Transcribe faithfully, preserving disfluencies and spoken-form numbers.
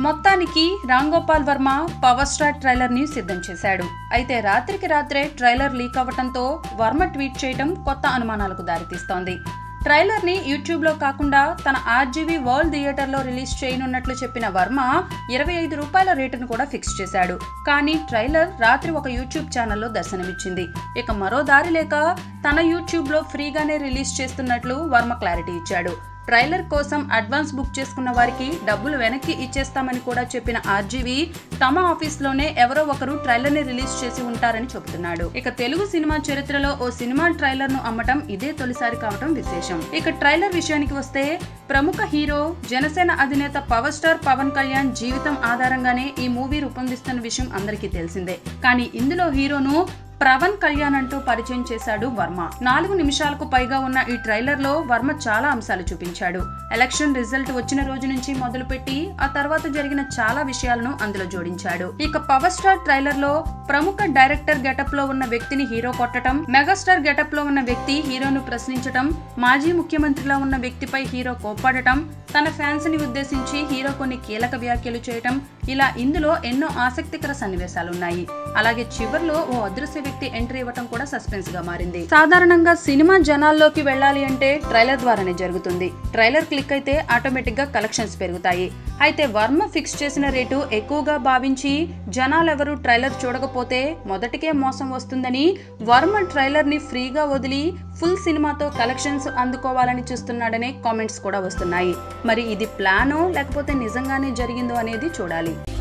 మొత్తానికి Ram Gopal Varma power star trailer ని సిద్ధం చేశాడు. అయితే రాత్రికి రాత్రే ట్రైలర్ లీక్ అవ్వడంతో వర్మ ట్వీట్ చేయడం కొత్త అనుమానాలకు దారితీస్తోంది. ట్రైలర్ ని యూట్యూబ్ లో కాకుండా తన ఆర్జీవీ వరల్డ్ థియేటర్ లో రిలీజ్ చేయనున్నట్లు చెప్పిన వర్మ ఇరవై ఐదు రూపాయల రేటును కూడా ఫిక్స్ చేశాడు. కానీ ట్రైలర్ రాత్రి ఒక యూట్యూబ్ ఛానల్లో దర్శనమిచ్చింది. ఇక మరో దారి లేక తన యూట్యూబ్ లో ఫ్రీగానే రిలీజ్ చేస్తున్నట్లు వర్మ క్లారిటీ ఇచ్చాడు. ట్రైలర్ కోసం అడ్వాన్స్ బుక్ చేసుకున్న వారికి డబ్బులు వెనక్కి ఇచ్చేస్తామని కూడా చెప్పిన ఆర్జీవీ తమ ఆఫీస్ లోనే ఎవరో ఒకరు ట్రైలర్ ని రిలీజ్ చేసి ఉంటారని చెబుతున్నాడు. ఇక తెలుగు సినిమా చరిత్రలో ఓ సినిమా ట్రైలర్ ను అమ్మటం ఇదే తొలిసారి కావటం విశేషం. ఇక ట్రైలర్ విషయానికి వస్తే ప్రముఖ హీరో జనసేన అధినేత పవర్ స్టార్ పవన్ కళ్యాణ్ జీవితం ఆధారంగానే ఈ మూవీ రూపొందిస్తున్న విషయం అందరికీ తెలిసిందే. కానీ ఇందులో హీరోను పవన్ కళ్యాణ్ అంటూ పరిచయం చేశాడు వర్మ. నాలుగు నిమిషాలకు పైగా ఉన్న ఈ ట్రైలర్ లో వర్మ చాలా అంశాలు చూపించాడు. ఎలక్షన్ రిజల్ట్ వచ్చిన రోజు నుంచి మొదలుపెట్టి ఆ తర్వాత జరిగిన చాలా విషయాలను అందులో జోడించాడు. ఇక పవర్ స్టార్ ట్రైలర్ లో ప్రముఖ డైరెక్టర్ గెటప్ లో ఉన్న వ్యక్తిని హీరో కొట్టడం, మెగాస్టార్ గెటప్ లో ఉన్న వ్యక్తి హీరోను ప్రశ్నించడం, మాజీ ముఖ్యమంత్రిలో ఉన్న వ్యక్తిపై హీరో కోప్పడటం, తన ఫ్యాన్స్ ని ఉద్దేశించి హీరో కొన్ని కీలక వ్యాఖ్యలు చేయటం, ఇలా ఇందులో ఎన్నో ఆసక్తికర సన్నివేశాలున్నాయి. అలాగే చివర్లో ఓ అదృశ్య వ్యక్తి ఎంట్రీ ఇవ్వటం కూడా సస్పెన్స్ గా మారింది. సాధారణంగా సినిమా జనాల్లోకి వెళ్ళాలి అంటే ట్రైలర్ ద్వారానే జరుగుతుంది. ట్రైలర్ క్లిక్ అయితే ఆటోమేటిక్ గా కలెక్షన్స్ పెరుగుతాయి. అయితే వర్మ ఫిక్స్ చేసిన రేటు ఎక్కువగా భావించి జనాలెవరూ ట్రైలర్ చూడకపోతే మొదటికే మోసం వస్తుందని వర్మ ట్రైలర్ ని ఫ్రీగా వదిలి ఫుల్ సినిమాతో కలెక్షన్స్ అందుకోవాలని చూస్తున్నాడనే కామెంట్స్ కూడా వస్తున్నాయి. మరి ఇది ప్లానో లేకపోతే నిజంగానే జరిగిందో అనేది చూడాలి.